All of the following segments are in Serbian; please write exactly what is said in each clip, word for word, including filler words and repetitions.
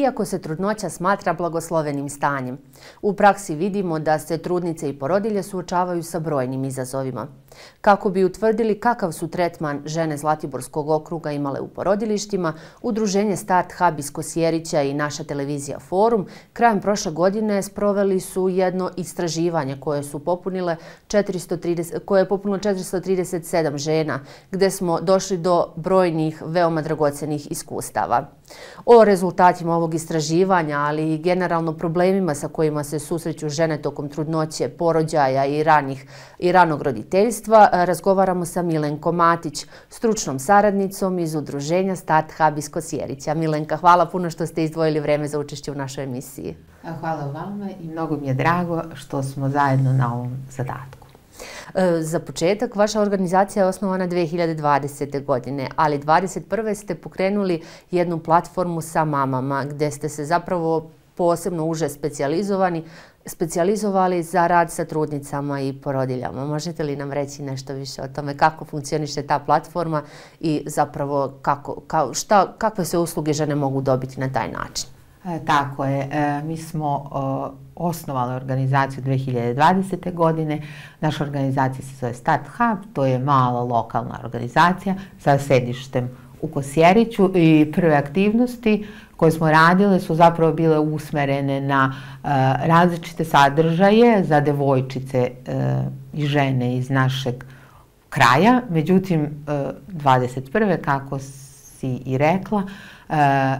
iako se trudnoća smatra blagoslovenim stanjem. U praksi vidimo da se trudnice i porodilje suočavaju sa brojnim izazovima. Kako bi utvrdili kakav su tretman žene Zlatiborskog okruga imale u porodilištima, Udruženje Start Hub iz Kosjerića i naša televizija Forum krajem prošle godine sproveli su jedno istraživanje koje su popunile četiristo trideset, koje je popunilo četiristo trideset sedam žena, gde smo došli do brojnih veoma dragocenih iskustava. O rezultatima ovog istraživanja, ali i generalno problemima sa kojima se susreću žene tokom trudnoće, porođaja i, ranih, i ranog roditeljstva, razgovaramo sa Milenkom Matić, stručnom saradnicom iz Udruženja Start Hub iz Kosjerića. Milenka, hvala puno što ste izdvojili vreme za učešće u našoj emisiji. Hvala vama i mnogo mi je drago što smo zajedno na ovom zadatku. Za početak, vaša organizacija je osnovana dve hiljade dvadesete. godine, ali dvadeset prve ste pokrenuli jednu platformu sa mamama, gde ste se zapravo posebno uže specijalizovani, specijalizovali za rad sa trudnicama i porodiljama. Možete li nam reći nešto više o tome kako funkcioniše ta platforma i zapravo kako, kao, šta, kakve se usluge žene mogu dobiti na taj način? E, tako je. E, mi smo o, osnovali organizaciju dve hiljade dvadesete. godine. Naša organizacija se zove Start Hub, to je mala lokalna organizacija sa sedištem u Kosjeriću i prve aktivnosti koje smo radile su zapravo bile usmerene na uh, različite sadržaje za devojčice uh, i žene iz našeg kraja. Međutim, uh, dvadeset prve. kako si i rekla, uh,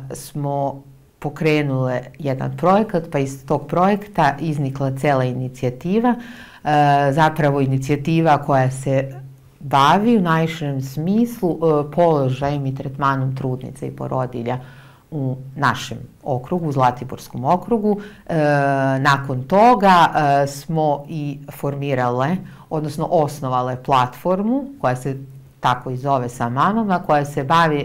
smo pokrenule jedan projekat, pa iz tog projekta iznikla cela inicijativa, uh, zapravo inicijativa koja se bavi u najširem smislu uh, položajem i tretmanom trudnica i porodilja u našem okrugu, u Zlatiborskom okrugu. E, nakon toga e, smo i formirale, odnosno osnovale platformu koja se tako i zove Sa mamama, koja se bavi,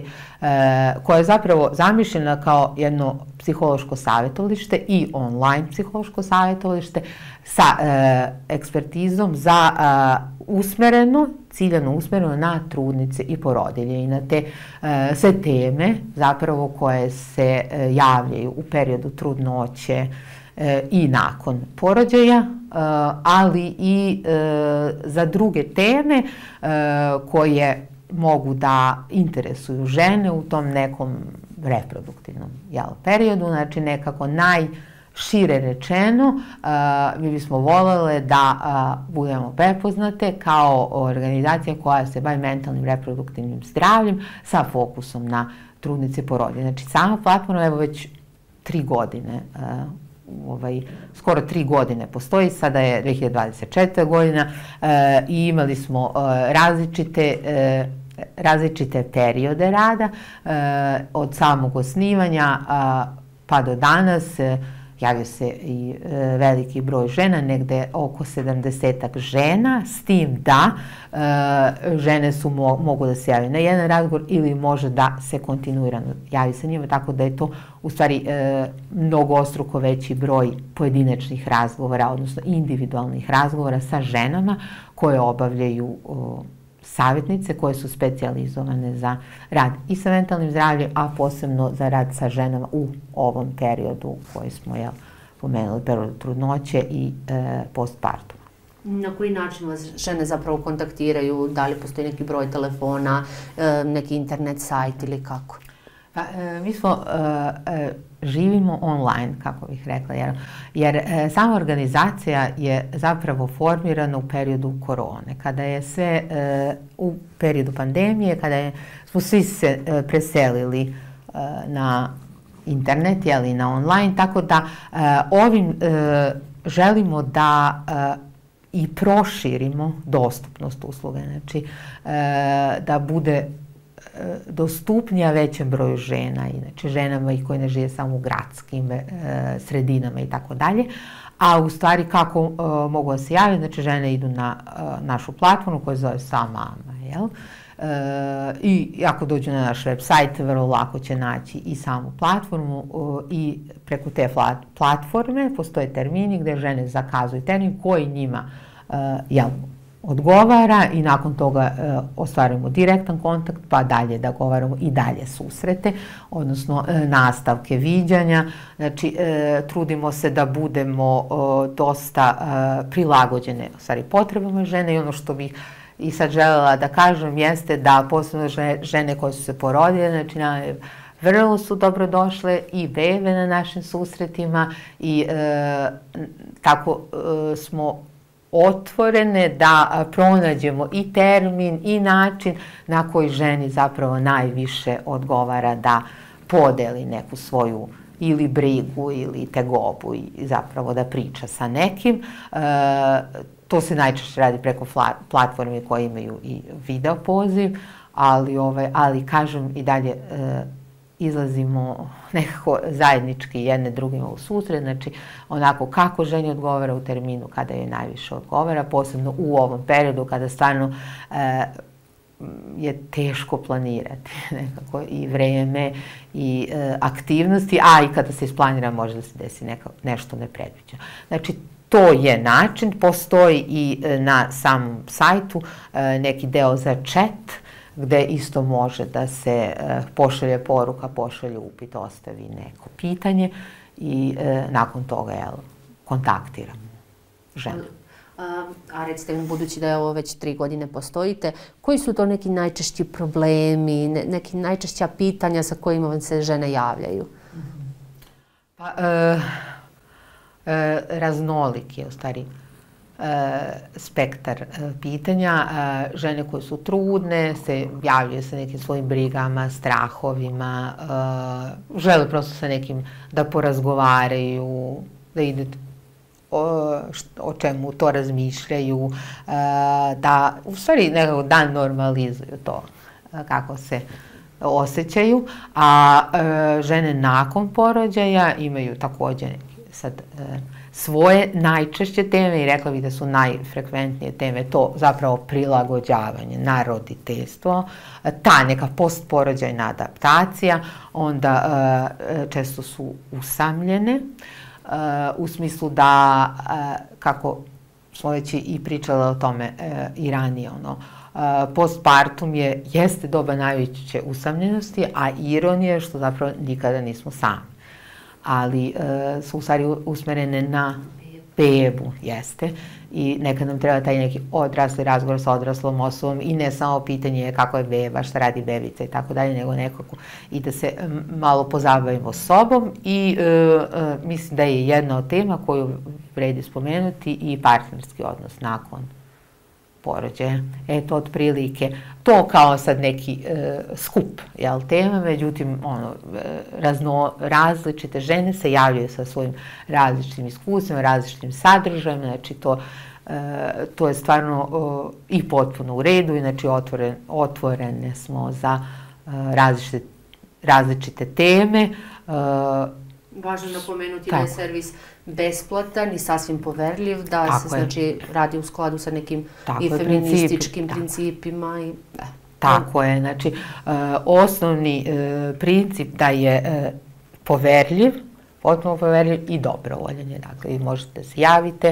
e, koja je zapravo zamišljena kao jedno psihološko savjetovalište i online psihološko savjetovalište sa e, ekspertizom za e, usmereno, ciljano usmereno na trudnice i porodilje i na te e, sve teme zapravo koje se e, javljaju u periodu trudnoće e, i nakon porođaja, e, ali i e, za druge teme e, koje mogu da interesuju žene u tom nekom reproduktivnom jel, periodu, znači nekako najšire rečeno, uh, mi bismo voljeli da uh, budemo prepoznate kao organizacija koja se bavi mentalnim reproduktivnim zdravljem sa fokusom na trudnice i porodilje. Znači sama platforma evo već tri godine, uh, ovaj, skoro tri godine postoji, sada je dve hiljade dvadeset četvrta. godina uh, i imali smo uh, različite uh, različite periode rada, e, od samog osnivanja a, pa do danas. E, javio se i e, veliki broj žena, negde oko sedamdesetak žena, s tim da e, žene su mo, mogu da se javi na jedan razgovor ili može da se kontinuirano javi sa njima, tako da je to u stvari e, mnogostruko veći broj pojedinačnih razgovora, odnosno individualnih razgovora sa ženama koje obavljaju o, savjetnice koje su specijalizovane za rad i sa mentalnim zdravljem, a posebno za rad sa ženama u ovom periodu koji smo jel, pomenuli, periodu trudnoće i e, postpartuma. Na koji način vas žene zapravo kontaktiraju? Da li postoji neki broj telefona, e, neki internet sajt ili kako? Pa, e, mi smo e, e, živimo online, kako bih rekla, jer, jer e, sama organizacija je zapravo formirana u periodu korone, kada je sve e, u periodu pandemije, kada je, smo svi se e, preselili e, na internet, jeli, na online, tako da e, ovim e, želimo da e, i proširimo dostupnost usluge, znači e, da bude dostupnija većem broju žena, inače ženama i koje ne žive samo u gradskim e, sredinama i tako dalje. A u stvari kako e, mogu da se javi, znači žene idu na e, našu platformu koja se zove Sa mama, jel? E, I ako dođu na naš website, vrlo lako će naći i samu platformu e, i preko te platforme postoje termini gde žene zakazuju termin koji njima e, jel, odgovara i nakon toga ostvarujemo direktan kontakt, pa dalje da govaramo i dalje susrete, odnosno nastavke viđanja. Znači, trudimo se da budemo dosta prilagođene, u stvari, potrebama žene i ono što bih i sad želela da kažem jeste da posebno žene koje su se porodile, znači, vrlo su dobrodošle i bebe na našim susretima i tako smo otvorene da pronađemo i termin i način na koji ženi zapravo najviše odgovara da podeli neku svoju ili brigu ili tegobu i zapravo da priča sa nekim. To se najčešće radi preko platformi koje imaju i video poziv, ali, ovaj, ali kažem i dalje izlazimo nekako zajednički jedne drugima u susret, znači onako kako ženi odgovara u terminu kada joj najviše odgovara, posebno u ovom periodu kada stvarno e, je teško planirati nekako i vreme i e, aktivnosti, a i kada se isplanira može da se desi neka, nešto nepredviđeno. Znači, to je način, postoji i na samom sajtu e, neki deo za chat, gde isto može da se pošalje poruka, pošalje upit, ostavi neko pitanje i nakon toga kontaktiramo ženu. A recite mi, budući da je ovo već tri godine postojite, koji su to neki najčešći problemi, neki najčešća pitanja sa kojima vam se žene javljaju? Pa, raznolik je u stvari spektar pitanja. Žene koje su trudne se javljaju sa nekim svojim brigama, strahovima, žele prosto sa nekim da porazgovaraju, da ide o čemu to razmišljaju, da u stvari nekako da normalizuju to kako se osjećaju, a žene nakon porođaja imaju također sad svoje najčešće teme i rekla bih da su najfrekventnije teme to zapravo prilagođavanje na roditeljstvo, ta neka postporođajna adaptacija, onda često su usamljene u smislu da, kako smo već i pričale o tome i ranije, ono, postpartum je, jeste doba najveće usamljenosti, a ironija je što zapravo nikada nismo sami. Ali su u stvari usmerene na bebu, jeste. I nekad nam treba taj neki odrasli razgovor sa odraslom osobom i ne samo pitanje kako je beba, šta radi bebica i tako dalje, nego nekako i da se malo pozabavimo sobom i mislim da je jedna od tema koju vredi spomenuti i partnerski odnos nakon porođaja. Eto, otprilike, to kao sad neki skup, jel, tema, međutim, ono, različite žene se javljaju sa svojim različitim iskustvima, različitim sadržajem, znači to, to je stvarno i potpuno u redu, i znači otvorene smo za različite, različite teme. Važno napomenuti da je servis besplatan i sasvim poverljiv, da se znači radi u skladu sa nekim i feminističkim principima. Tako je, znači osnovni princip da je poverljiv, potpuno poverljiv i dobrovoljan je. Dakle, vi možete se javite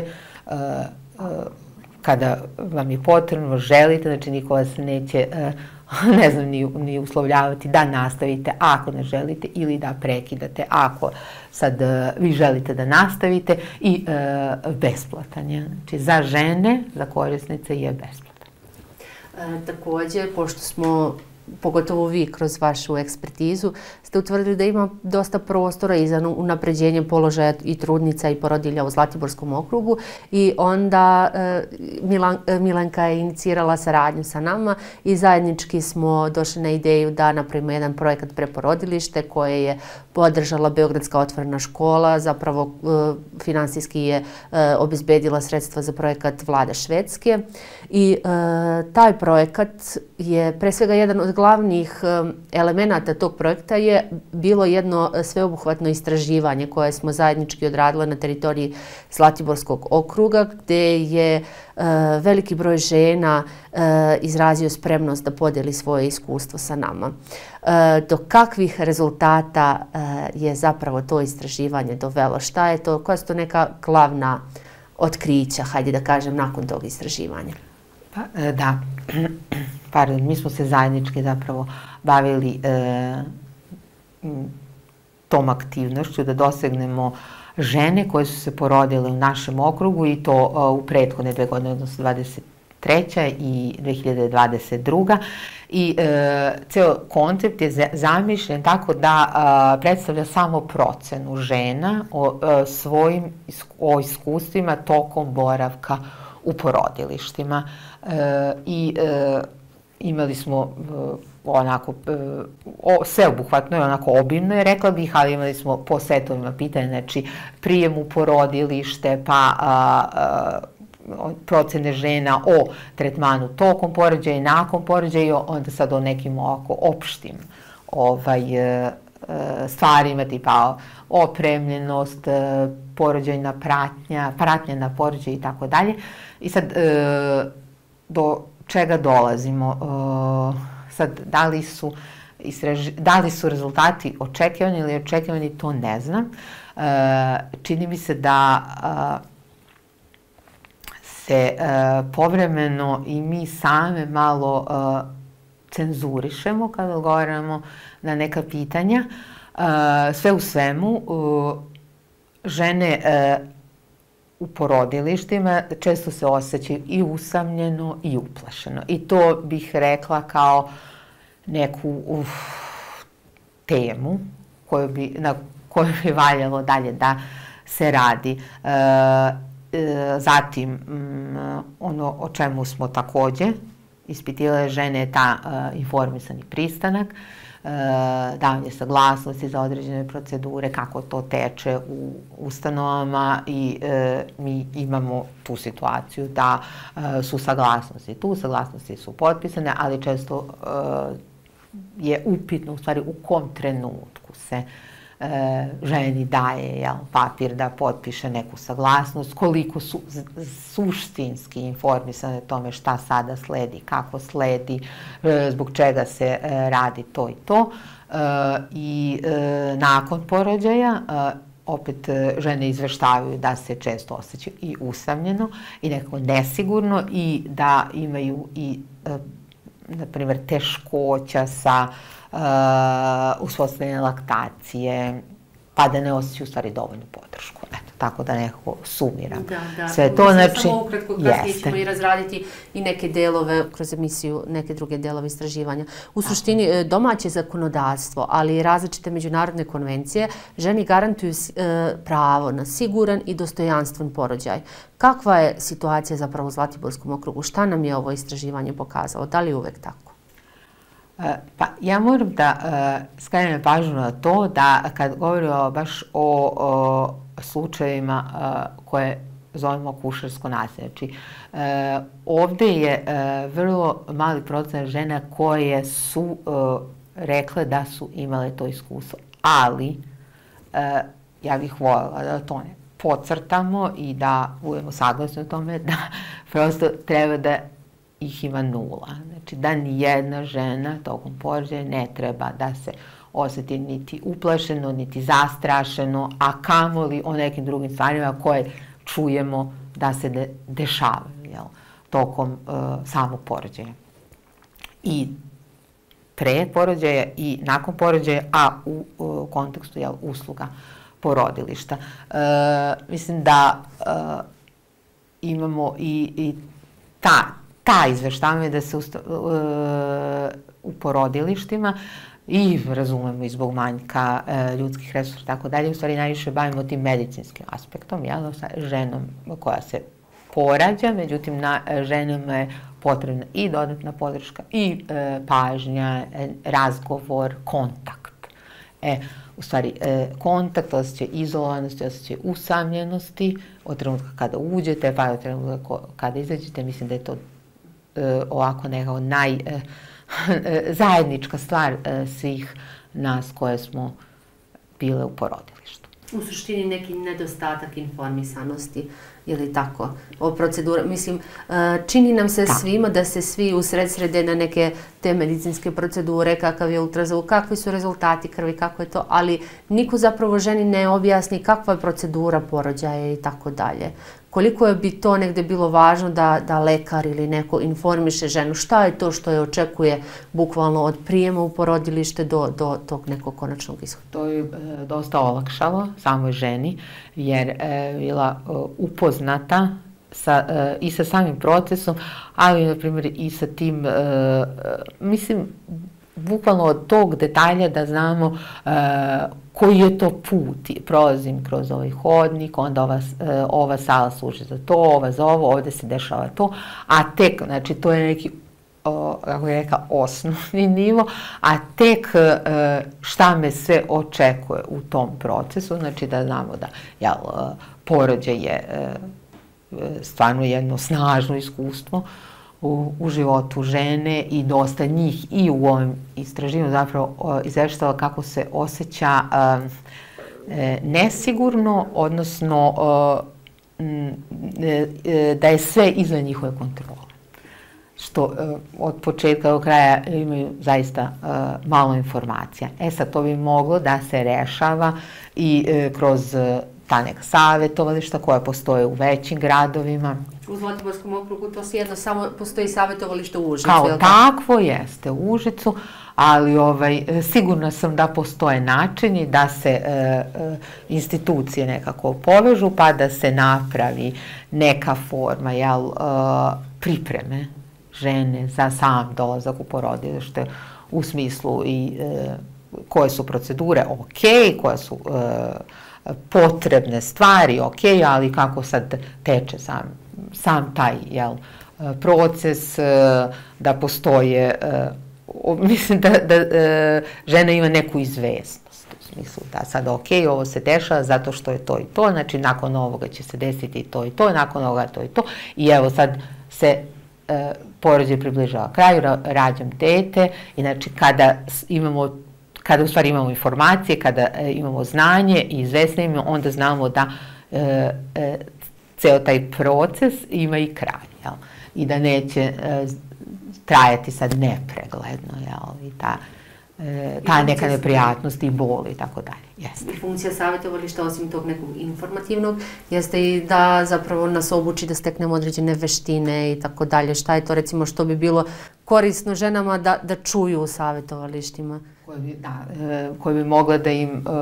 kada vam je potrebno, želite, znači niko vas neće, ne znam, ni uslovljavati da nastavite ako ne želite ili da prekidate ako sad vi želite da nastavite i besplatan je. Znači za žene, za korisnice je besplatan. Također, pošto smo, pogotovo vi kroz vašu ekspertizu, ste utvrdili da ima dosta prostora i za unapređenje položaja i trudnica i porodilja u Zlatiborskom okrugu i onda Milanka je inicirala saradnju sa nama i zajednički smo došli na ideju da napravimo jedan projekat Preporodilište koje je podržala Beogradska otvorena škola, zapravo finansijski je obezbedila sredstva za projekat Vlade Švedske i taj projekat je pre svega jedan od glavnih elemenata tog projekta je bilo jedno sveobuhvatno istraživanje koje smo zajednički odradile na teritoriji Zlatiborskog okruga gde je veliki broj žena izrazio spremnost da podeli svoje iskustvo sa nama. Do kakvih rezultata je zapravo to istraživanje dovelo? Šta je to? Koja su to neka glavna otkrića, hajde da kažem, nakon tog istraživanja? Pa, da, pardon, mi smo se zajednički zapravo bavili tom aktivnošću da dosegnemo žene koje su se porodile u našem okrugu i to u prethodne dve godine, odnosno dvadeset treća i dve hiljade dvadeset druga. I e, ceo koncept je zamišljen tako da a, predstavlja samo procenu žena o a, svojim o iskustvima tokom boravka u porodilištima. E, I e, imali smo onako, o, sveobuhvatno i onako obimno je, rekla bih, ali imali smo po setovima pitanja, znači prijem u porodilište, pa a, a, procene žena o tretmanu tokom porođaja i nakon porođaja i onda sad o nekim ovako opštim ovaj, e, stvarima, tipa opremljenost, porođajna pratnja, pratnja na porođaj i tako dalje. I sad, e, do čega dolazimo? E, sad, da li su, istraži, da li su rezultati očekivani ili očekivani, to ne znam. E, čini mi se da a, se e, povremeno i mi same malo e, cenzurišemo kada odgovaramo na neka pitanja. E, sve u svemu, e, žene e, u porodilištima često se osjećaju i usamljeno i uplašeno. I to bih rekla kao neku uf, temu koju bi, na kojoj bi valjalo dalje da se radi. E, Zatim, ono o čemu smo takođe ispitivale žene je ta informisani pristanak, davanje saglasnosti za određene procedure, kako to teče u ustanovama i mi imamo tu situaciju da su saglasnosti tu, saglasnosti su potpisane, ali često je upitno u stvari u kom trenutku se ženi daje jel, papir da potpiše neku saglasnost, koliko su suštinski informisane o tome šta sada sledi, kako sledi, zbog čega se radi to i to. I nakon porođaja opet žene izveštavaju da se često osjećaju i usamljeno i nekako nesigurno i da imaju i, na primjer, teškoća sa Uh, uspostavljanje laktacije, pa da ne osjećaju u stvari dovoljnu podršku. Eto, tako da nekako sumiram. Da, da. Sve to, znači, samo ukratko, kasnije ćemo i razraditi i neke delove, kroz emisiju, neke druge delove istraživanja. U suštini, domaće zakonodavstvo, ali i različite međunarodne konvencije, ženi garantuju uh, pravo na siguran i dostojanstven porođaj. Kakva je situacija zapravo u Zlatiborskom okrugu? Šta nam je ovo istraživanje pokazalo? Da li je uvek tako? Pa ja moram da uh, skrenem pažnju na to da kad govorimo baš o, o slučajevima uh, koje zovemo kušarsko nasilje, znači uh, ovde je uh, vrlo mali procenat žena koje su uh, rekle da su imale to iskustvo, ali uh, ja bih voljela da to ne podcrtamo i da budemo saglasni o tome da prosto treba da ih ima nula. Znači da ni jedna žena tokom porođaja ne treba da se osjeti niti uplašeno, niti zastrašeno, a kamoli o nekim drugim stvarima koje čujemo da se de, dešavaju jel, tokom uh, samog porođaja. I pre porođaja i nakon porođaja, a u uh, kontekstu jel, usluga porodilišta. Uh, mislim da uh, imamo i, i ta ta izveštavanja da se usta, uh, u porodilištima i razumemo i zbog manjka uh, ljudskih resursa i tako dalje, u stvari najviše bavimo tim medicinskim aspektom, jel, sa ženom koja se porađa, međutim na ženama je potrebna i dodatna podrška i uh, pažnja, razgovor, kontakt. E, u stvari, e, kontakt, osjećaj izolovanosti, osjećaj usamljenosti od trenutka kada uđete, pa od trenutka kada izađete, mislim da je to ovako nekao naj, e, zajednička stvar e, svih nas koje smo bile u porodilištu. U suštini neki nedostatak informisanosti ili tako o procedura. Mislim, čini nam se da. svima da se svi usred srede na neke te medicinske procedure, kakav je ultrazvuk, kakvi su rezultati krvi, kako je to, ali niko zapravo ženi ne objasni kakva je procedura porođaja i tako dalje. Koliko je bi to negde bilo važno da, da lekar ili neko informiše ženu šta je to što je očekuje bukvalno od prijema u porodilište do, do tog nekog konačnog ishoda? To je e, dosta olakšalo samoj ženi jer je bila e, upoznata sa, e, i sa samim procesom, ali na primjer i sa tim, e, e, mislim, bukvalno od tog detalja da znamo e, koji je to put. Prolazim kroz ovaj hodnik, onda ova, e, ova sala služi za to, ova za ovo, ovde se dešava to, a tek, znači to je neki, o, kako je rekla, osnovni nivo, a tek e, šta me sve očekuje u tom procesu, znači da znamo da jel, porođaj je e, stvarno jedno snažno iskustvo U, u životu žene i dosta njih i u ovom istraživanju zapravo izveštava kako se osjeća um, e, nesigurno, odnosno um, e, da je sve izvan njihove kontrole. Što uh, od početka do kraja imaju zaista uh, malo informacija. E sad, to bi moglo da se rešava i uh, kroz uh, ta neka savjetovališta koja postoje u većim gradovima. U Zlatiborskom okrugu to jedno samo postoji savjetovalište u Užicu. Kao takvo jeste u Užicu, ali ovaj, sigurna sam da postoje načini da se e, e, institucije nekako povežu pa da se napravi neka forma jel, e, pripreme žene za sam dolazak u porodilište u smislu i e, koje su procedure ok, koje su e, potrebne stvari ok, ali kako sad teče sam sam taj jel, proces, da postoje, mislim da, da žena ima neku izvesnost u smislu da sad ok, ovo se dešava zato što je to i to, znači nakon ovoga će se desiti to i to, nakon ovoga to i to i evo sad se porođaj približava kraju, rađam dete i znači kada imamo kada u stvari imamo informacije, kada imamo znanje i izvesne, onda znamo da e, e, ceo taj proces ima i kraj, jel? I da neće e, trajati sad nepregledno, jel? I ta, e, ta neka neprijatnost i bol i tako dalje. Jeste. Funkcija savjetovališta, osim tog nekog informativnog, jeste i da zapravo nas obuči da steknemo određene veštine i tako dalje. Šta je to recimo što bi bilo korisno ženama da, da čuju u savjetovalištima? Koje bi, da, e, koje bi mogle da im e,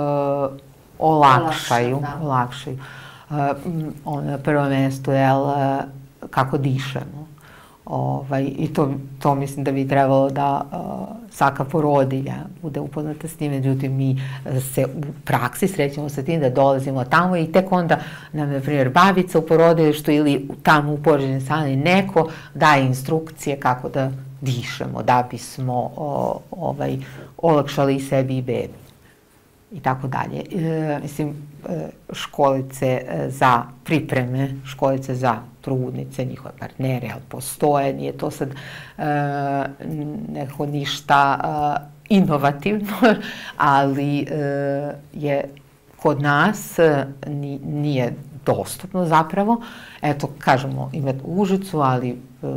olakšaju. Olakša, da. olakšaju. Uh, on, na prvo mjesto je kako dišemo. Ovaj, I to, to mislim da bi trebalo da uh, svaka porodilja bude upoznata s tim, međutim mi se u praksi srećemo sa tim da dolazimo tamo i tek onda nam, na primjer, babica u porodilištu ili tamo u porođajnoj sali neko daje instrukcije kako da dišemo, da bismo o, ovaj, olakšali i sebi i bebi. I tako dalje. E, mislim, e, školice za pripreme, školice za trudnice, njihove partnere, ali postoje, nije to sad e, neko ništa e, inovativno, ali e, je kod nas e, nije dostupno zapravo. Eto, kažemo, imati u Užicu, ali e,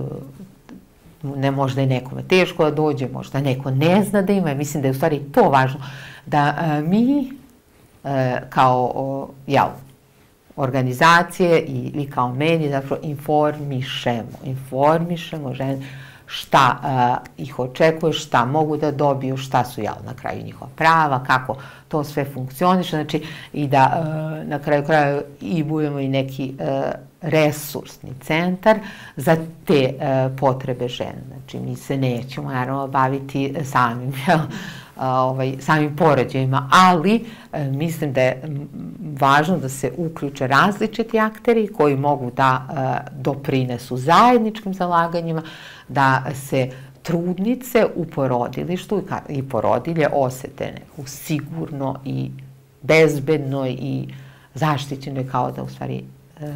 ne možda je nekome teško da dođe, možda neko ne zna da ima. Mislim da je u stvari to važno. Da e, mi e, kao o, jel, organizacije i vi kao mediji zapravo informišemo, informišemo žene šta e, ih očekuje, šta mogu da dobiju, šta su jel, na kraju njihova prava, kako to sve funkcioniše, znači i da e, na kraju kraju i budemo i neki e, resursni centar za te e, potrebe žene. Znači mi se nećemo naravno baviti samim jel, Ovaj, samim porođajima, ali e, mislim da je važno da se uključe različiti akteri koji mogu da e, doprinesu zajedničkim zalaganjima, da se trudnice u porodilištu i porodilje osete neku sigurno i bezbedno i zaštićeno kao da u stvari e,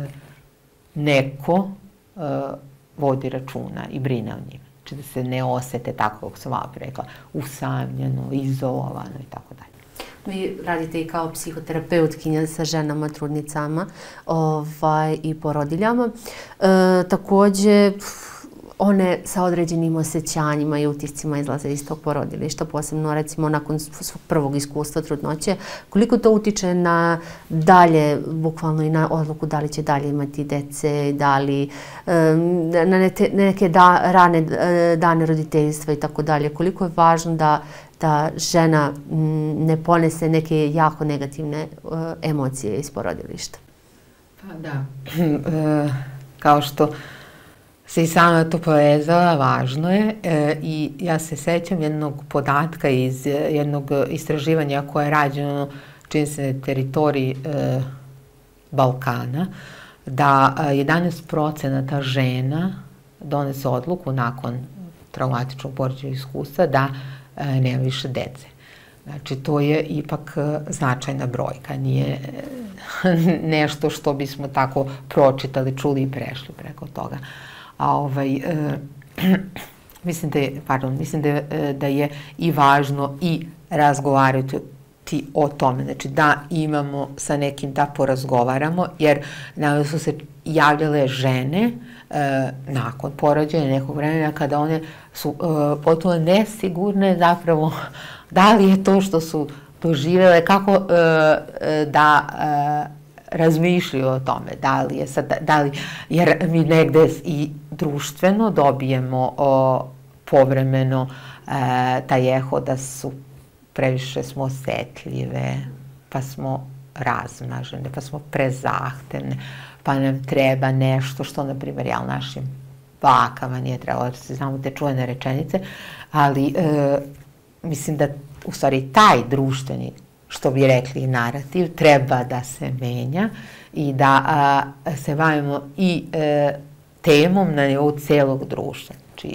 neko e, vodi računa i brine o njima. Znači da se ne osete tako, kako sam malo rekla, usamljeno, izolovano i tako dalje. Vi radite i kao psihoterapeutkinja sa ženama, trudnicama ovaj, i porodiljama. E, takođe, one sa određenim osjećanjima i utiscima izlaze iz tog porodilišta, posebno recimo nakon svog prvog iskustva trudnoće, koliko to utiče na dalje, bukvalno i na odluku da li će dalje imati dece, da li na neke rane dane roditeljstva i tako dalje, koliko je važno da da žena ne ponese neke jako negativne emocije iz porodilišta. Pa da, kao što se i sama to povezala, važno je i ja se sećam jednog podatka iz jednog istraživanja koje je rađeno, čini se, na teritoriji Balkana, da jedanaest procenata žena donese odluku nakon traumatičnog porođajnog iskustva da nema više dece. Znači, to je ipak značajna brojka, nije nešto što bismo tako pročitali, čuli i prešli preko toga. A ovaj, mislim da je, pardon, mislim da je, da je i važno i razgovarati o tome, znači da imamo sa nekim da porazgovaramo, jer nam su se javljale žene nakon porođaja nekog vremena kada one su potpuno nesigurne zapravo da li je to što su doživjele, kako da razmišljaju o tome, da li je sad, da li, jer mi negde i društveno dobijemo povremeno taj eho da su previše smo osetljive, pa smo razmažene, pa smo prezahtevne, pa nam treba nešto što, na primjer, ja u našim bakama nije trebalo, da se znamo te čuvene rečenice, ali mislim da u stvari taj društveni, što bi rekli, narativ, treba da se menja i da se bavimo i temom na nivou celog društva. Znači,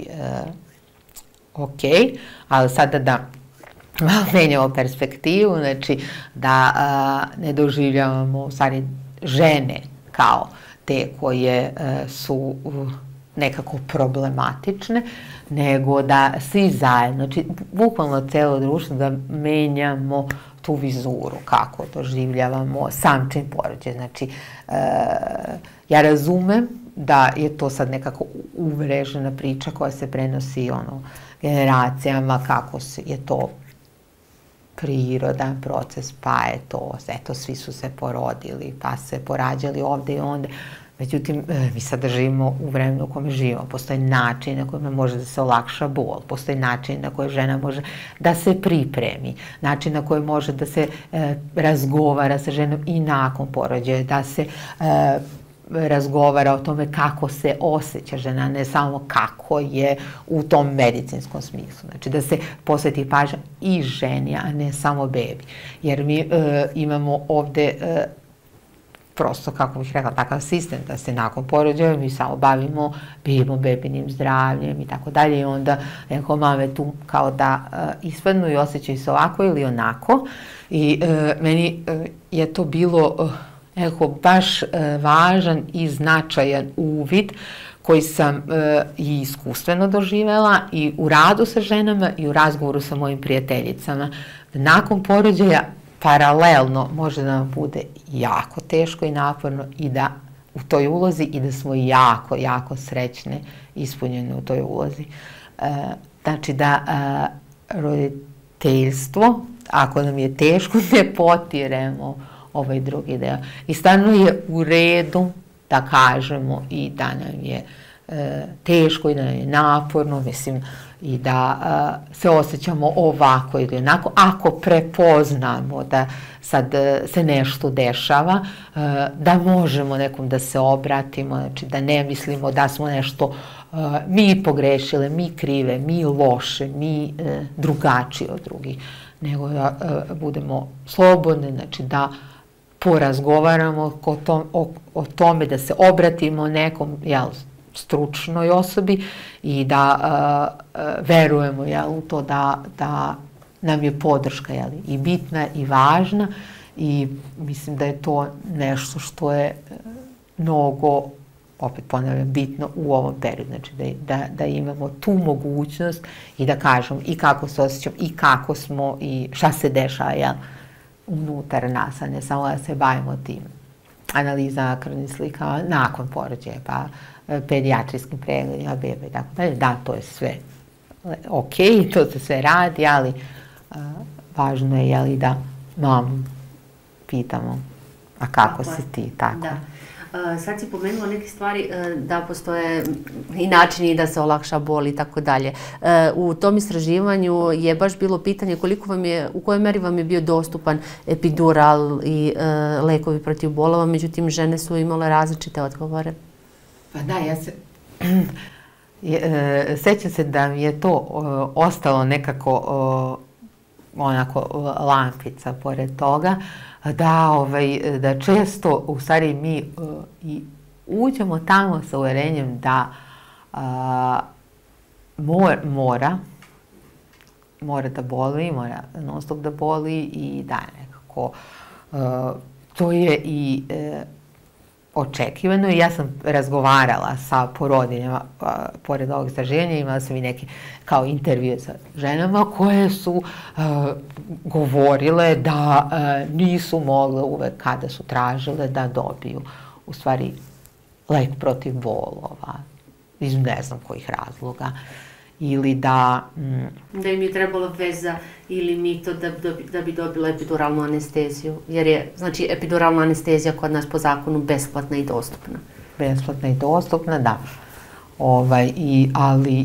ok, ali sada da malo menjamo perspektivu, znači da ne doživljavamo u stvari žene kao te koje su nekako problematične, nego da svi zajedno, znači bukvalno celo društvo, da menjamo tu vizuru, kako doživljavamo sam čin porođaja. Znači, ja razumem da je to sad nekako uvrežena priča koja se prenosi ono, generacijama, kako je to prirodan proces, pa je to, eto, svi su se porodili, pa se porađali ovde i onda. Međutim, mi sad živimo u vremenu u kome živimo. Postoji način na kojima može da se olakša bol, postoji način na koji žena može da se pripremi, način na koji može da se razgovara sa ženom i nakon porođaja, da se razgovara o tome kako se osjeća žena, ne samo kako je u tom medicinskom smislu. Znači da se posveti pažnja i ženi, a ne samo bebi. Jer mi imamo ovde prosto, kako bih rekla, takav sistem da se nakon porođaja mi samo bavimo bimo bebinim zdravljem i tako dalje i onda neko mame tu kao da ispadnu i osjećaju se ovako ili onako i meni je to bilo nekako baš važan i značajan uvid koji sam i iskustveno doživela i u radu sa ženama i u razgovoru sa mojim prijateljicama. Nakon porođaja paralelno može da nam bude jako teško i naporno i da u toj ulozi i da smo jako, jako srećne ispunjene u toj ulozi. Znači da roditeljstvo, ako nam je teško, ne potiremo ovaj drugi deo. I stvarno je u redu da kažemo i da nam je teško i da nam je naporno, mislim, i da se osjećamo ovako ili onako. Ako prepoznamo da sad se nešto dešava, da možemo nekom da se obratimo, znači da ne mislimo da smo nešto mi pogrešile, mi krive, mi loše, mi drugačiji od drugih, nego da budemo slobodne, znači da porazgovaramo o tome, da se obratimo nekom, jel, stručnoj osobi i da verujemo u to da nam je podrška i bitna i važna i mislim da je to nešto što je mnogo, opet ponavljam, bitno u ovom periodu. Znači da imamo tu mogućnost i da kažemo i kako se osjećamo i kako smo i šta se dešava unutar nas, a ne samo da se bavimo tim analizama krvnih slika nakon porođaja, pa pedijatrijskim pregledima bebe i tako dalje. Da, to je sve ok, to se sve radi, ali važno je, jeli, da mamu pitamo, a kako si ti, tako. Sad si pomenula neke stvari da postoje i načini da se olakša bol i tako dalje. U tom istraživanju je baš bilo pitanje koliko vam je, u kojoj meri vam je bio dostupan epidural i lekovi protiv bolova, međutim žene su imale različite odgovore. Pa da, ja se... Sećam se da mi je to ostalo nekako onako lampica pored toga, da, ovaj, da često u stvari mi uh, i uđemo tamo sa uverenjem da uh, mor, mora, mora da boli, mora non stop da boli i da nekako uh, to je i uh, očekivano i ja sam razgovarala sa porodiljama uh, pored ovog istraživanja, imala sam i neke kao intervjue sa ženama koje su uh, govorile da uh, nisu mogle uvek kada su tražile da dobiju u stvari lek protiv bolova iz ne znam kojih razloga ili da... Mm, da im je trebala veza ili mito da, da bi dobila epiduralnu anesteziju, jer je, znači, epiduralna anestezija kod nas po zakonu besplatna i dostupna. Besplatna i dostupna, da. Ovaj, i, ali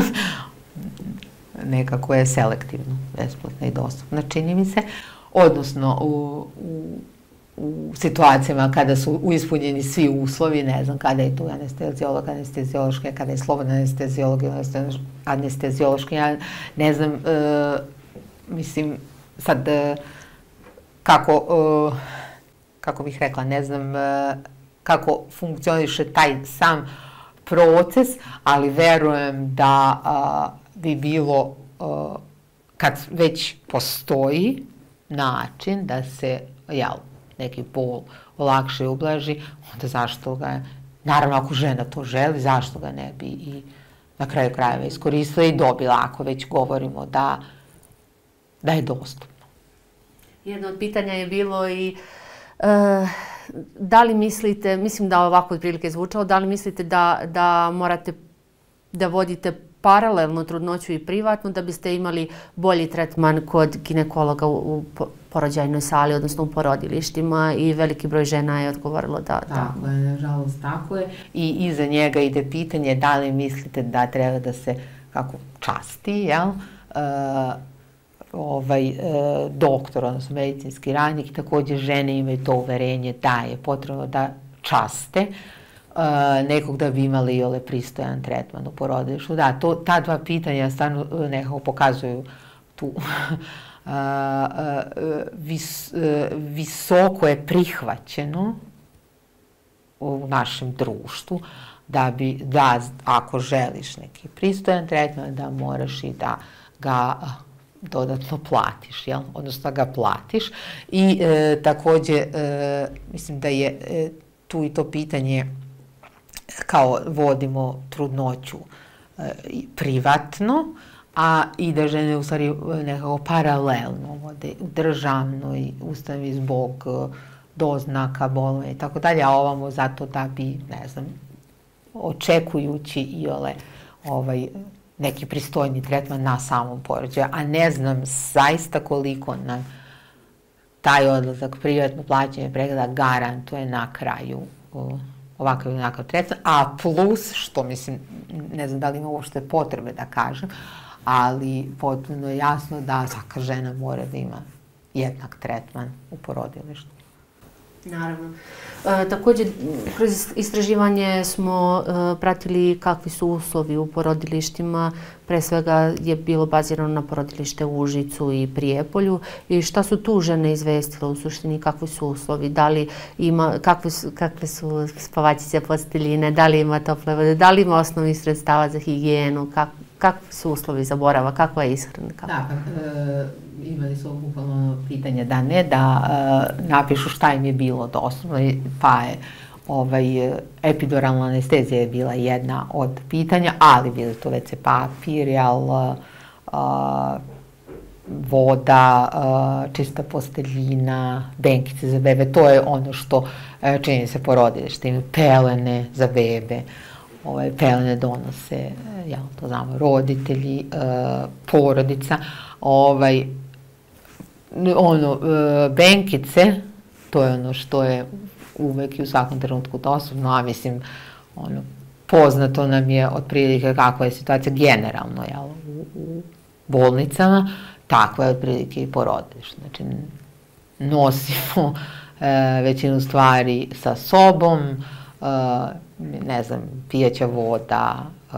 nekako je selektivno besplatna i dostupna, čini mi se. Odnosno, u, u, u situacijama kada su ispunjeni svi uslovi, ne znam, kada je tu anesteziolog, anesteziološki, kada je slobodan anesteziolog, anesteziološki, ja ne znam, e, mislim, sad, e, kako, e, kako bih rekla, ne znam e, kako funkcioniše taj sam proces, ali verujem da a, bi bilo, a, kad već postoji način da se, jel, neki bol olakše i ublaži, onda zašto ga, naravno ako žena to želi, zašto ga ne bi i na kraju krajeva iskoristila i dobila, ako već govorimo da, da je dostupno. Jedno od pitanja je bilo i uh, da li mislite, mislim da ovako otprilike zvučalo, da li mislite da, da morate da vodite paralelno trudnoću i privatno da biste imali bolji tretman kod ginekologa u, u porođajnoj sali, odnosno u porodilištima i veliki broj žena je odgovorilo da... Tako da. je, nažalost tako je. I iza njega ide pitanje da li mislite da treba da se kako časti, jel? Uh, ovaj e, doktor, odnosno medicinski radnik, također žene imaju to uverenje da je potrebno da časte e, nekog da bi imali ole pristojan tretman u porodilištu. Da, to, ta dva pitanja stvarno nekako pokazuju tu a, a, vis, a, visoko je prihvaćeno u našem društvu da bi, da ako želiš neki pristojan tretman, da moraš i da ga dodatno platiš, jel? Odnosno da ga platiš. I e, također, e, mislim da je e, tu i to pitanje kao vodimo trudnoću e, privatno, a i da žene u stvari nekako paralelno vode u državnoj ustanovi zbog e, doznaka, bolova i tako dalje, a ovamo zato da bi, ne znam, očekujući i ole, ovaj, neki pristojni tretman na samom porođaju, a ne znam zaista koliko nam taj odlazak privatno plaćanje pregleda garantuje na kraju ovakav i onakav tretman, a plus, što mislim, ne znam da li ima uopšte potrebe da kažem, ali potpuno je jasno da svaka žena mora da ima jednak tretman u porodilištu. Naravno. E, također, kroz istraživanje smo e, pratili kakvi su uslovi u porodilištima. Pre svega je bilo bazirano na porodilište u Užicu i Prijepolju. I šta su tu žene izvestile u suštini, kakvi su uslovi, da li ima, kakve su, kakve su spavačice, posteljine, da li ima tople vode, da li ima osnovnih sredstava za higijenu, kak, kakvi su uslovi za borava, kakva je ishrana? Da, e, imali su bukvalno pitanje da ne, da e, napišu šta im je bilo dostupno, pa je ovaj, epiduralna anestezija je bila jedna od pitanja, ali bili to ve ce papir, jel, a, voda, a, čista posteljina, benkice za bebe, to je ono što čini se porodilište, pelene za bebe, pelene donose, jel, to znamo, roditelji, porodica, ovaj, ono, benkice, to je ono što je uvek i u svakom trenutku dostupno, a mislim, ono, poznato nam je otprilike kakva je situacija generalno, jel, u, u bolnicama, takva je otprilike i porodilište. Znači, nosimo e, većinu stvari sa sobom, e, ne znam, pijeća voda, e,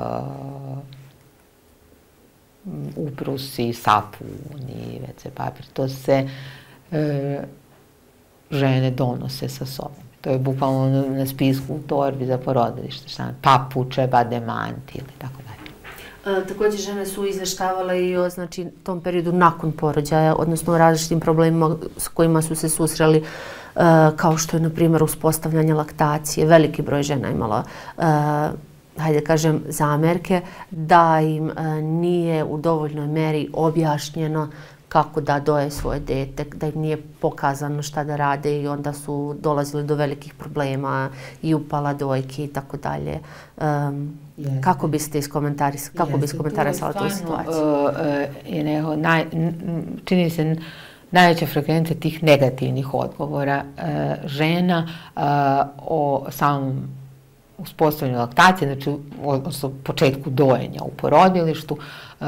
ubrusi, sapuni, ve ce papir, to se e, žene donose sa sobom. To je bukvalno na spisku u torbi za porodilište, šta, papuče, bademanti ili tako dalje. E, također žene su izveštavale i o, znači, tom periodu nakon porođaja, odnosno o različitim problemima s kojima su se susreli, e, kao što je, na primjer, uspostavljanje laktacije. Veliki broj žena imala, e, hajde kažem, zamerke da im e, nije u dovoljnoj meri objašnjeno kako da doje svoje dete, da im nije pokazano šta da rade i onda su dolazili do velikih problema i upala dojke i tako dalje. Um, kako biste iskomentarisali, kako bi iskomentarisali tu situaciju? Uh, naj, čini se najveća frekvencija tih negativnih odgovora uh, žena uh, o samom uspostavljanju laktacije, znači odnosno početku dojenja u porodilištu, e,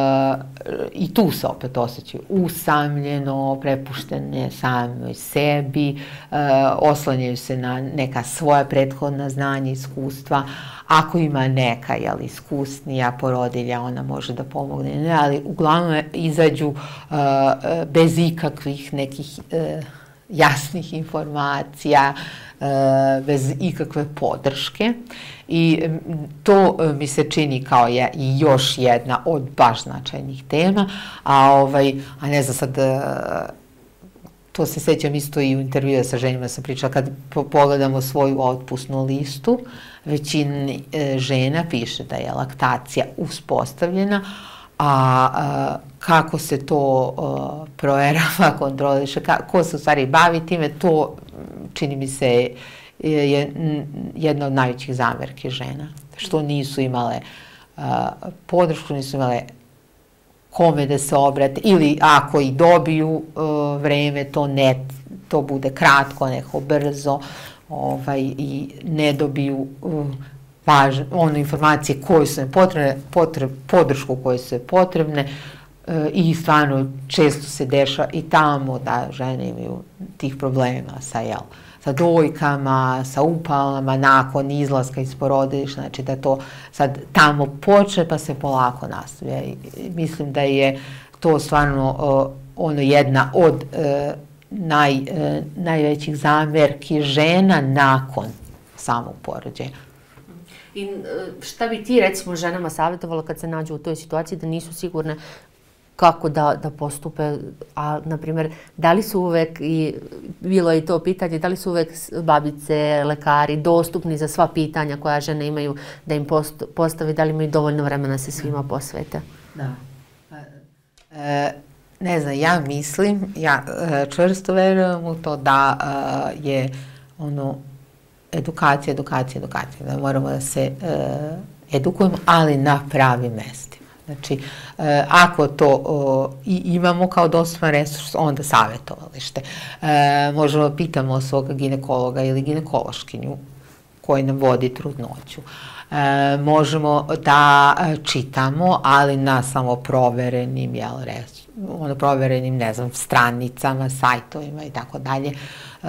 i tu se opet osjećaju usamljeno, prepuštene samoj sebi, e, oslanjaju se na neka svoja prethodna znanja i iskustva. Ako ima neka, jel, iskusnija porodilja, ona može da pomogne, ne, ali uglavnom izađu e, bez ikakvih nekih e, jasnih informacija, bez ikakve podrške i to mi se čini kao je i još jedna od baš značajnih tema, a, ovaj, a ne znam sad, to se sjećam isto i u intervjue sa ženima sam pričala, kad pogledamo svoju otpusnu listu, većini žena piše da je laktacija uspostavljena, a, a kako se to a, proverava, kontroliše, ko se u stvari bavi time, to čini mi se je jedna od najvećih zamerki žena, što nisu imale a, podršku, nisu imale kome da se obrate, ili ako i dobiju a, vreme, to ne, to bude kratko, neko brzo, ovaj, i ne dobiju a, važne, one informacije koje su potrebne, potreb, podršku koje su potrebne, e, i stvarno često se dešava i tamo da žene imaju tih problema sa, jel, sa dojkama, sa upalama nakon izlaska iz porodilišta, znači da to sad tamo počne pa se polako nastavlja. I mislim da je to stvarno o, ono jedna od e, naj, e, najvećih zamerki žena nakon samog porođaja. I šta bi ti, recimo, ženama savjetovala kad se nađu u toj situaciji da nisu sigurne kako da, da postupe, a, na primjer, da li su uvek, i bilo je i to pitanje, da li su uvek babice, lekari dostupni za sva pitanja koja žene imaju da im post, postavi, da li imaju dovoljno vremena se svima posvete? Da. E, ne znam, ja mislim, ja čvrsto verujem u to da a, je ono, edukacija, edukacija, edukacija, da moramo da se uh, edukujemo, ali na pravim mestima. Znači, uh, ako to uh, i imamo kao dostupan resurs, onda savjetovalište. Uh, možemo da pitamo svog ginekologa ili ginekološkinju koji nam vodi trudnoću. Uh, možemo da čitamo, ali na samo proverenim, jel, resursu, ono, proverenim, ne znam, stranicama, sajtovima i tako dalje. Uh,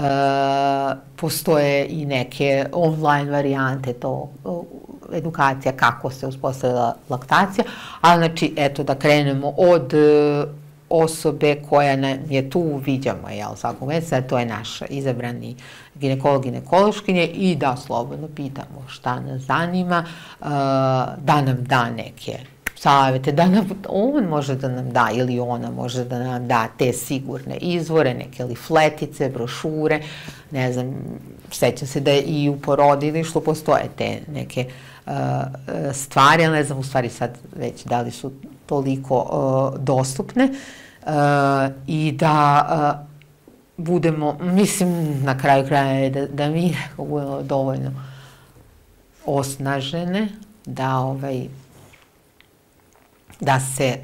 postoje i neke online varijante, to uh, edukacija kako se uspostavila laktacija, ali znači, eto, da krenemo od uh, osobe koja nam je tu, viđamo, jel, svakog meseca, to je naš izabrani ginekolog, ginekološkinje, i da slobodno pitamo šta nas zanima, uh, da nam da neke savjete, da nam, on može da nam da ili ona može da nam da te sigurne izvore, neke lifletice, brošure, ne znam, sjećam se da je i u porodilištu postoje te neke uh, stvari, ali ne znam u stvari sad već da li su toliko uh, dostupne, uh, i da uh, budemo, mislim, na kraju kraja da, da mi budemo dovoljno osnažene, da, ovaj, da se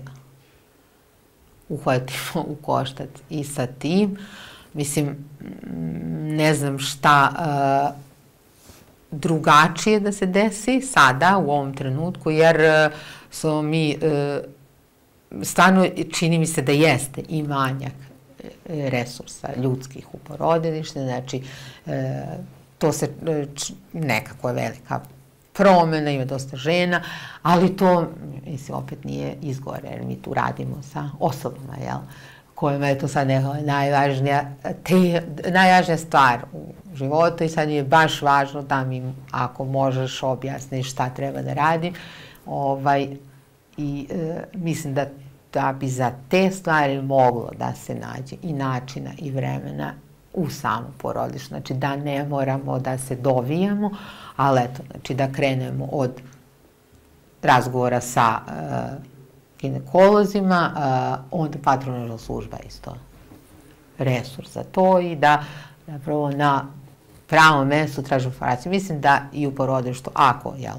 uhvatimo u koštac i sa tim. Mislim, ne znam šta uh, drugačije da se desi sada u ovom trenutku, jer uh, smo mi, uh, stvarno čini mi se da jeste i manjak resursa ljudskih u porodilištu, znači uh, to se uh, nekako je velika promjena, ima dosta žena, ali to, mislim, opet nije izgore, jer mi tu radimo sa osobama, jel? Kojima je to sad neka najvažnija, te, najvažnija stvar u životu i sad je baš važno da mi, ako možeš, objasniš šta treba da radim. Ovaj, I e, mislim da, da bi za te stvari moglo da se nađe i načina i vremena u samu porodiljsku. Znači da ne moramo da se dovijamo, ali eto, znači da krenemo od razgovora sa e, ginekolozima, uh, onda patronažna služba isto resurs za to i da zapravo na pravom mjestu traži informaciju. Mislim da i u porodilištu, ako, jel,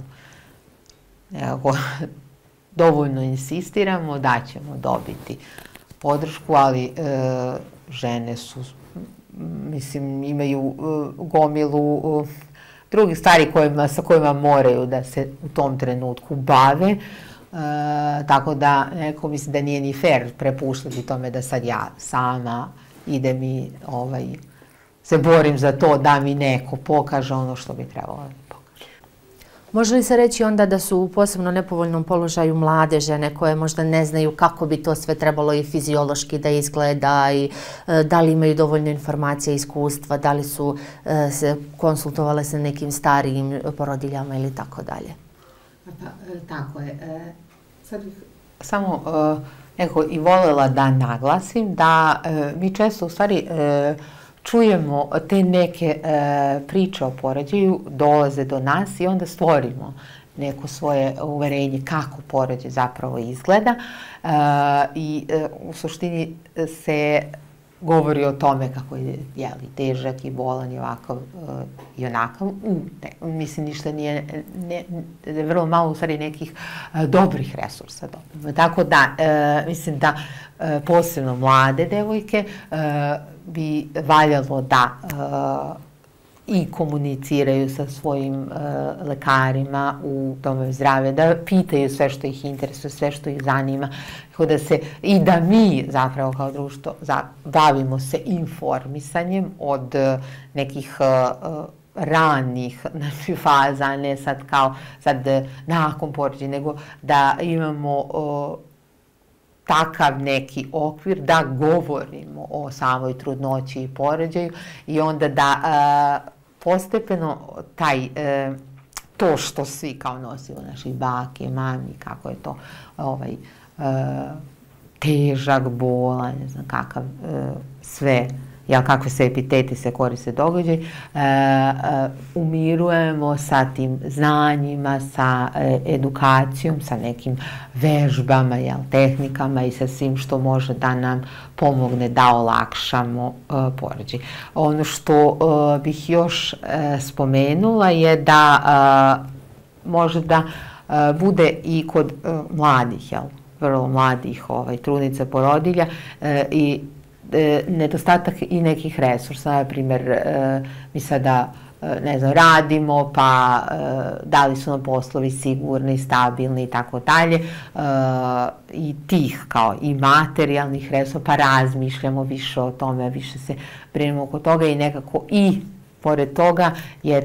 ako dovoljno insistiramo, da ćemo dobiti podršku, ali uh, žene su, mislim, imaju uh, gomilu uh, drugih stvari kojima, sa kojima moraju da se u tom trenutku bave. Uh, tako da neko mislim da nije ni fair prepuštati tome da sad ja sama idem i ovaj, se borim za to da mi neko pokaže ono što bi trebalo da mi pokaže. Može li se reći onda da su u posebno nepovoljnom položaju mlade žene koje možda ne znaju kako bi to sve trebalo i fiziološki da izgleda i uh, da li imaju dovoljno informacija i iskustva, da li su uh, se konsultovale sa nekim starijim porodiljama ili tako dalje? Pa, tako je. E, sad bih samo e, nekako i voljela da naglasim da e, mi često u stvari e, čujemo te neke e, priče o porođaju, dolaze do nas i onda stvorimo neko svoje uverenje kako porođaj zapravo izgleda e, i e, u suštini se govori o tome kako je, jeli, težak i bolan i ovakav uh, i onakav. U, ne, mislim, ništa nije, ne, ne, vrlo malo u stvari nekih uh, dobrih resursa. Dobro. Tako da, uh, mislim da uh, posebno mlade devojke uh, bi valjalo da uh, i komuniciraju sa svojim uh, lekarima u domu zdravlja, da pitaju sve što ih interesuje, sve što ih zanima, da se, i da mi zapravo kao društvo za, bavimo se informisanjem od uh, nekih uh, ranih, znači, faza, ne sad kao sad uh, nakon porođaja, nego da imamo uh, takav neki okvir da govorimo o samoj trudnoći i porođaju i onda da uh, postepeno taj, uh, to što svi kao nosimo naših bake, mami, kako je to ovaj, uh, težak, bolan, ne znam kakav, uh, sve, jel, kakve se epiteti se koriste događaj, uh, uh, umirujemo sa tim znanjima, sa uh, edukacijom, sa nekim vežbama, jel, tehnikama i sa svim što može da nam pomogne da olakšamo uh, porođaj. Ono što uh, bih još uh, spomenula je da uh, može da uh, bude i kod uh, mladih, jel, vrlo mladih ovaj, trudnica, porodilja uh, i nedostatak i nekih resursa, na primjer, mi sada, ne znam, radimo, pa da li su nam poslovi sigurni, stabilni i tako dalje, i tih kao i materijalnih resursa, pa razmišljamo više o tome, više se brinemo oko toga i nekako i pored toga je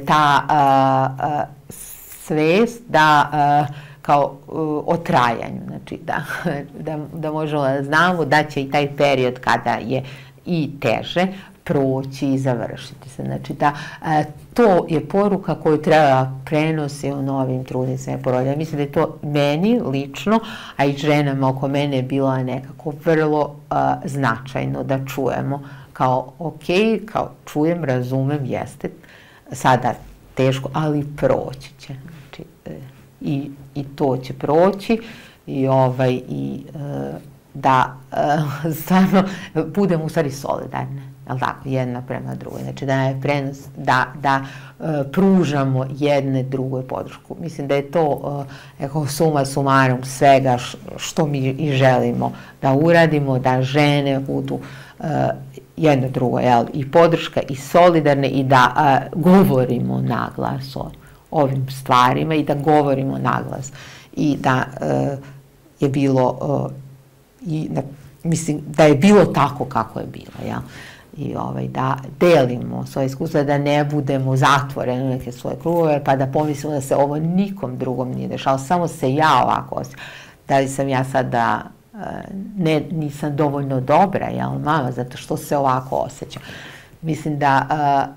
ta svest da kao uh, o trajanju, znači da, da, da možemo da znamo da će i taj period kada je i teže proći i završiti se. Znači da uh, to je poruka koju treba prenosi u novim trudnicama i porodiljama. Mislim da je to meni lično, a i ženama oko mene je bilo nekako vrlo uh, značajno da čujemo kao ok, kao čujem, razumem, jeste sada teško, ali proći će. Znači, uh, I, i to će proći i, ovaj, i e, da uh, stvarno budemo u stvari solidarne, jel tako, jedna prema drugoj, znači da je prenos, da, da uh, pružamo jedne drugoj podršku. Mislim da je to uh, suma sumarum svega š, što mi i želimo da uradimo, da žene budu uh, jedno drugo, jel, i podrška i solidarne i da uh, govorimo naglas o ovim stvarima i da govorimo naglas i da uh, je bilo uh, i da, mislim da je bilo tako kako je bilo, jel? I ovaj, da delimo svoje iskustva, da ne budemo zatvoreni u neke svoje krugove, pa da pomislimo da se ovo nikom drugom nije dešalo, samo se ja ovako osjećam. Da li sam ja sada ne, nisam dovoljno dobra, jel, mama, zato što se ovako osjećam. Mislim da uh,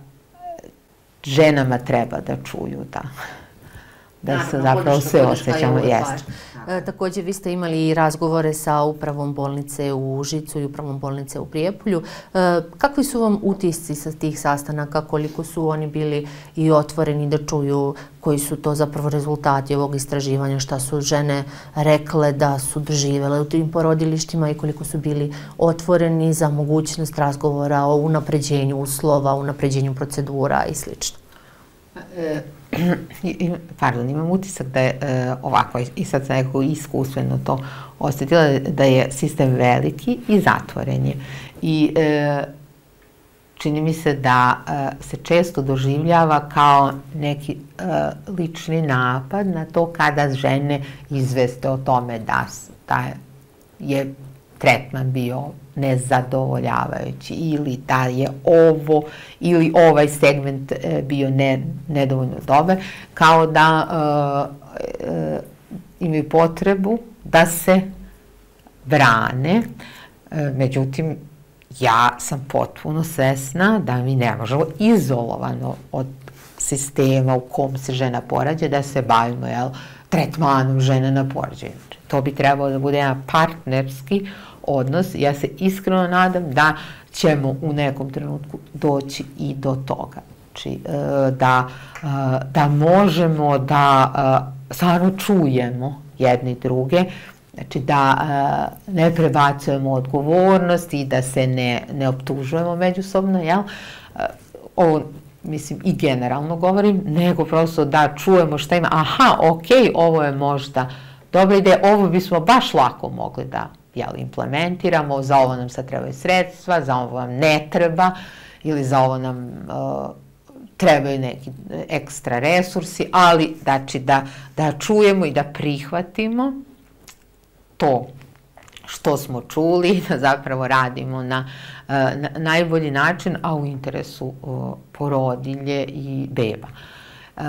ženama treba da čuju da, da se zapravo sve osjećamo. Jest. E, također vi ste imali i razgovore sa upravom bolnice u Užicu i upravom bolnice u Prijepolju. E, kakvi su vam utisci sa tih sastanaka, koliko su oni bili i otvoreni da čuju koji su to zapravo rezultati ovog istraživanja, šta su žene rekle da su doživjele u tim porodilištima i koliko su bili otvoreni za mogućnost razgovora o unapređenju uslova, unapređenju procedura i slično? E, pardon, imam utisak da je e, ovako, i sad sam nekako iskustveno to osjetila, da je sistem veliki i zatvoren je. I e, čini mi se da e, se često doživljava kao neki e, lični napad na to kada žene izveste o tome da, da je tretman bio nezadovoljavajući ili da je ovo ili ovaj segment e, bio ne, nedovoljno dobar, kao da e, e, imaju potrebu da se brane. E, međutim, ja sam potpuno svesna da mi ne možemo izolovano od sistema u kom se žena porađa da se bavimo, jel, tretmanom žene na porođaju. To bi trebalo da bude jedan partnerski odnos. Ja se iskreno nadam da ćemo u nekom trenutku doći i do toga. Znači, da, da možemo da stvarno čujemo jedni druge, znači da ne prebacujemo odgovornost i da se ne, ne optužujemo međusobno, jel? Ovo, mislim, i generalno govorim, nego prosto da čujemo šta ima. Aha, ok, ovo je možda dobra ideja, ovo bismo baš lako mogli da, jel, implementiramo, za ovo nam sad trebaju sredstva, za ovo nam ne treba, ili za ovo nam uh, trebaju neki ekstra resursi, ali znači da, da čujemo i da prihvatimo to što smo čuli, da zapravo radimo na, uh, na najbolji način, a u interesu uh, porodilje i beba. Uh,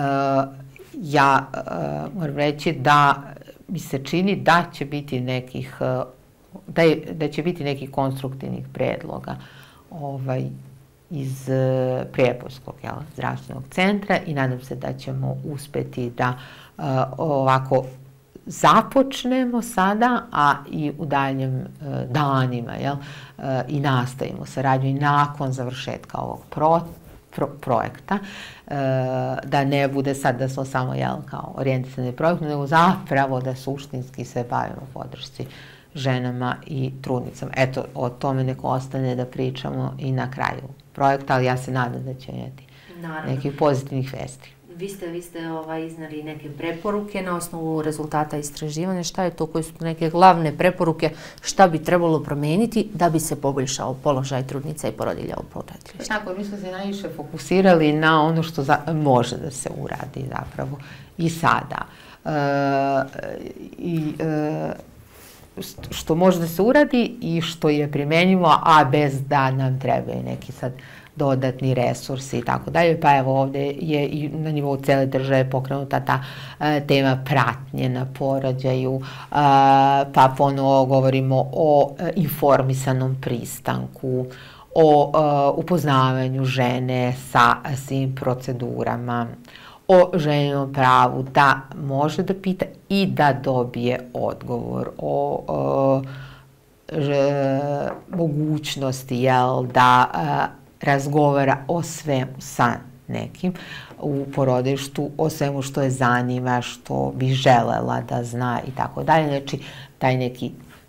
ja uh, moram reći da mi se čini da će biti nekih Da, je, da će biti nekih konstruktivnih predloga ovaj, iz uh, Prijepoljskog, jel, zdravstvenog centra i nadam se da ćemo uspjeti da uh, ovako započnemo sada, a i u daljnjim uh, danima, jel, uh, i nastavimo saradnju i nakon završetka ovog pro, pro, projekta, uh, da ne bude sad da smo samo, jel, kao orijentisani projekt, nego zapravo da suštinski se bavimo podršci ženama i trudnicama. Eto, o tome neko ostane da pričamo i na kraju projekta, ali ja se nadam da će imati nekih pozitivnih vesti. Vi ste, vi ste ovaj, iznali neke preporuke na osnovu rezultata istraživanja. Šta je to, koje su neke glavne preporuke, šta bi trebalo promijeniti da bi se poboljšao položaj trudnica i porodilja u porodilištu? Tako, mi smo se najviše fokusirali na ono što za, može da se uradi zapravo i sada. E, i, e, što može da se uradi i što je primjenjivo, a bez da nam trebaju neki sad dodatni resursi i tako dalje. Pa evo ovdje je i na nivou cele države pokrenuta ta e, tema pratnje na porođaju, e, pa ponovo govorimo o e, informisanom pristanku, o e, upoznavanju žene sa svim procedurama, o ženinom pravu da može da pita i da dobije odgovor, o, o že, mogućnosti, jel, da a, razgovara o svemu sa nekim u porodilištu, o svemu što je zanima, što bi želela da zna i tako dalje. Znači, taj neki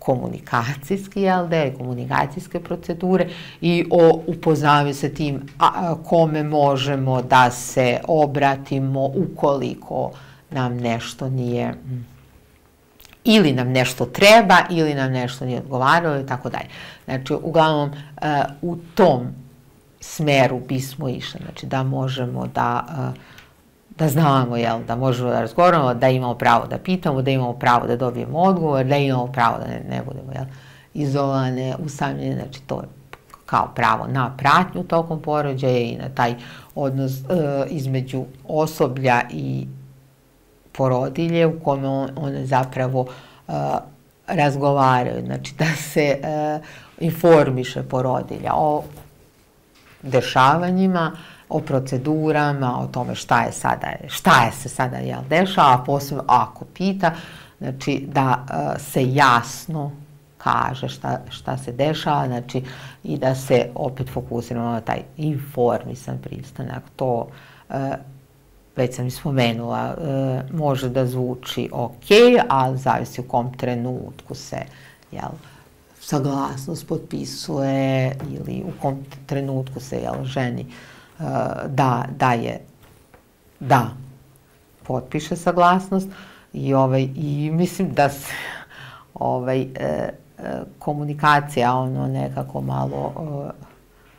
komunikacijski, jel da, i komunikacijske procedure i o upoznavanju sa tim a, kome možemo da se obratimo ukoliko nam nešto nije, ili nam nešto treba, ili nam nešto nije odgovaralo i tako dalje. Znači, uglavnom, u tom smeru bismo išli, znači da možemo da, da znamo, jel, da možemo da razgovaramo, da imamo pravo da pitamo, da imamo pravo da dobijemo odgovor, da imamo pravo da ne, ne budemo, jel, izolovane, usamljene, znači to je kao pravo na pratnju tokom porođaja i na taj odnos e, između osoblja i porodilje u kome on, one zapravo uh, razgovaraju, znači da se uh, informiše porodilja o dešavanjima, o procedurama, o tome šta je sada, šta je se sada jel, dešava, a posebno ako pita, znači da uh, se jasno kaže šta, šta se dešava, znači i da se opet fokusiramo na taj informisan pristanak, to uh, već sam i spomenula, e, može da zvuči ok, ali zavisi u kom trenutku se, jel, saglasnost potpisuje ili u kom trenutku se, jel, ženi e, da, da je, da potpiše saglasnost i, ovaj, i mislim da se ovaj, e, e, komunikacija ono nekako malo e,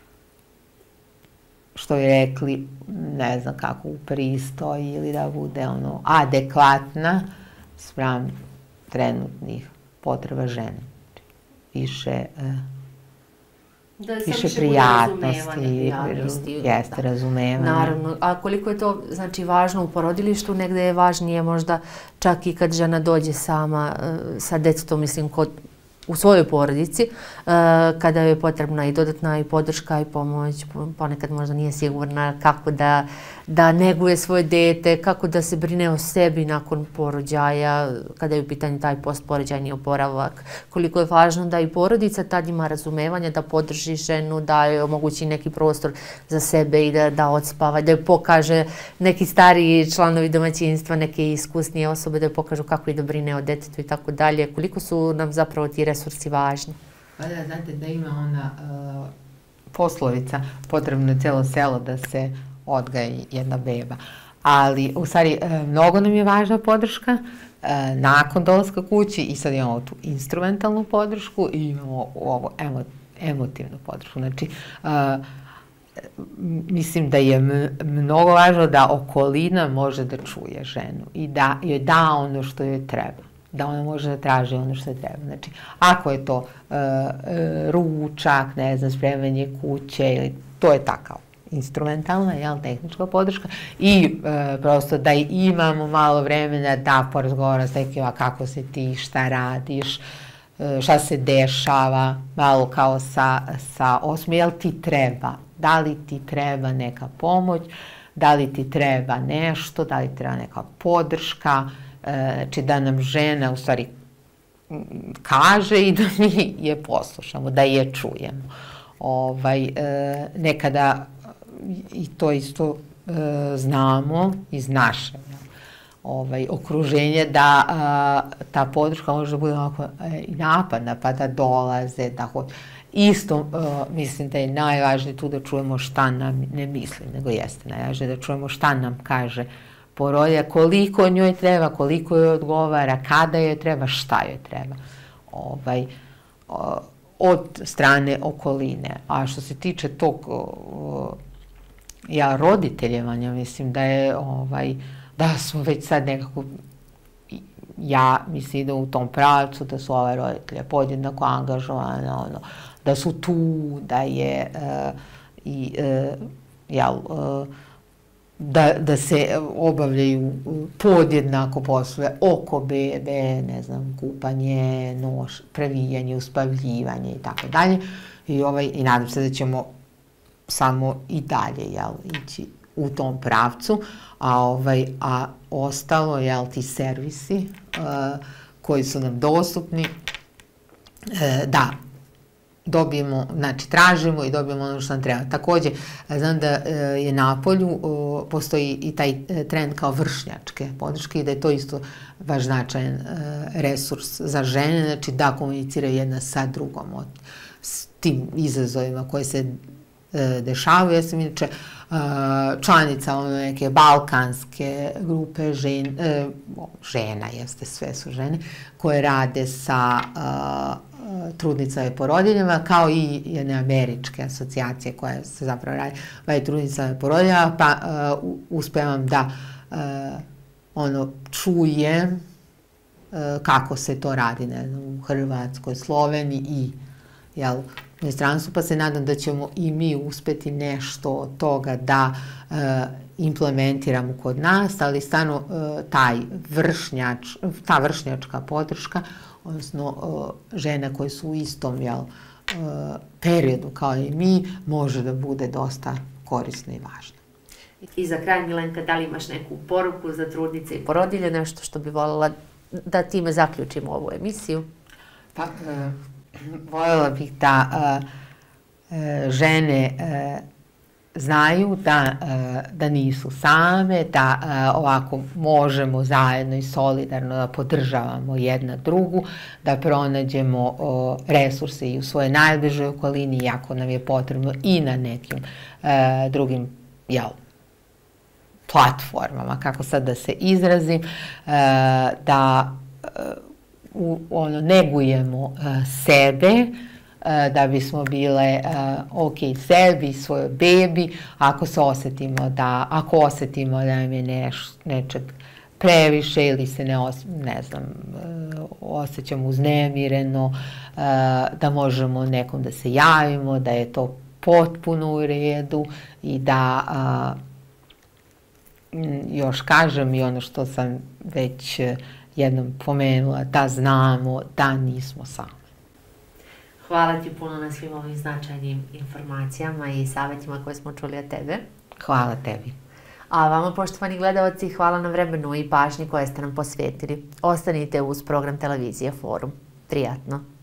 što je rekli, ne znam kako, u pristoj ili da bude ono adekvatna spram trenutnih potreba žene. Više, da više prijatnosti, jeste razumevanje. Naravno, a koliko je to znači važno u porodilištu, negde je važnije možda čak i kad žena dođe sama sa djetetom, mislim, kod u svojoj porodici, kada je potrebna i dodatna i podrška i pomoć, ponekad možda nije sigurna kako da, da neguje svoje dete, kako da se brine o sebi nakon porođaja, kada je u pitanju taj postporođajni oporavak, koliko je važno da i porodica tad ima razumevanja, da podrži ženu, da joj omogući neki prostor za sebe i da, da odspava, da joj pokaže neki stariji članovi domaćinstva, neke iskusnije osobe, da joj pokažu kako i da brine o detetu i tako dalje, koliko su nam zapravo ti resursi važni. Pa da, znate da ima ona uh, poslovica, potrebno je cijelo selo da se odgaji jedna beba. Ali, u stvari, uh, mnogo nam je važna podrška uh, nakon dolaska kući i sad imamo tu instrumentalnu podršku i imamo ovo emo, emotivnu podršku. Znači, uh, mislim da je mnogo važno da okolina može da čuje ženu i da joj da ono što joj treba, da ona može da traži ono što je treba. Znači, ako je to uh, uh, ručak, ne znam, spremanje kuće, ili, to je takav instrumentalna, jel, tehnička podrška i uh, prosto da imamo malo vremena da porazgovaramo s nekima kako se ti, šta radiš, uh, šta se dešava, malo kao sa, sa osmi, jel ti treba, da li ti treba neka pomoć, da li ti treba nešto, da li ti treba neka podrška, znači da nam žena u stvari kaže i da mi je poslušamo, da je čujemo. Ovaj, e, nekada i to isto e, znamo iz naše ovaj, okruženje da a, ta podrška može da bude ovako, e, i napadna, pa da dolaze, da hoće. Isto uh, mislim da je najvažnije tu da čujemo šta nam, ne mislim, nego jeste najvažnije da čujemo šta nam kaže porodilja, koliko njoj treba, koliko joj odgovara, kada joj treba, šta joj treba. Ovaj, uh, od strane okoline. A što se tiče tog uh, ja, roditeljevanja, mislim da je ovaj, da smo već sad nekako ja mislim da u tom pravcu da su ove roditelje podjednako angažovane, ono, da su tu, da je uh, i uh, jel, uh, da, da se obavljaju podjednako poslove oko bebe, ne znam, kupanje, noš, previjanje, uspavljivanje i tako dalje. I, ovaj, i nadam se da ćemo samo i dalje, jel, ići u tom pravcu, a, ovaj, a ostalo, jel, ti servisi uh, koji su nam dostupni, uh, da, dobijemo, znači tražimo i dobijemo ono što nam treba. Takođe, znam da je na polju, postoji i taj trend kao vršnjačke podrške i da je to isto baš značajan resurs za žene, znači da komuniciraju jedna sa drugom s tim izazovima koje se dešavaju. Ja sam inače članica ono neke balkanske grupe žena, žena jeste, sve su žene, koje rade sa trudnicama i porodiljama, kao i jedne američke asocijacije koja se zapravo radi bavi trudnicama i porodiljama, pa uspevam da ono čujem kako se to radi, ne znam, u Hrvatskoj, Sloveniji i jel, u inostranstvu, pa se nadam da ćemo i mi uspeti nešto od toga da implementiramo kod nas, ali stvarno taj vršnjač, ta vršnjačka podrška, odnosno žene koje su u istom periodu kao i mi, može da bude dosta korisna i važna. I za kraj, Milenka, da li imaš neku poruku za trudnice i porodilje, nešto što bi voljela da time zaključimo ovu emisiju? Pa, voljela bih da žene znaju da nisu same, da ovako možemo zajedno i solidarno da podržavamo jedna drugu, da pronađemo resurse i u svojoj najbližoj okolini, iako nam je potrebno i na nekim drugim, jel, platformama, kako sad da se izrazim, da ono, negujemo sebe, da bismo bile ok sebi, svojoj bebi, ako se osetimo da, ako osetimo da nam je neš, nečeg previše ili se ne, os, ne znam, osjećamo uznemireno, da možemo nekom da se javimo, da je to potpuno u redu i da još kažem i ono što sam već jednom pomenula, da znamo da nismo sami. Hvala ti puno na svim ovim značajnim informacijama i savjetima koje smo čuli od tebe. Hvala tebi. A vama, poštovani gledalci, hvala na vremenu i pažnji koje ste nam posvetili. Ostanite uz program televizije Forum. Prijatno.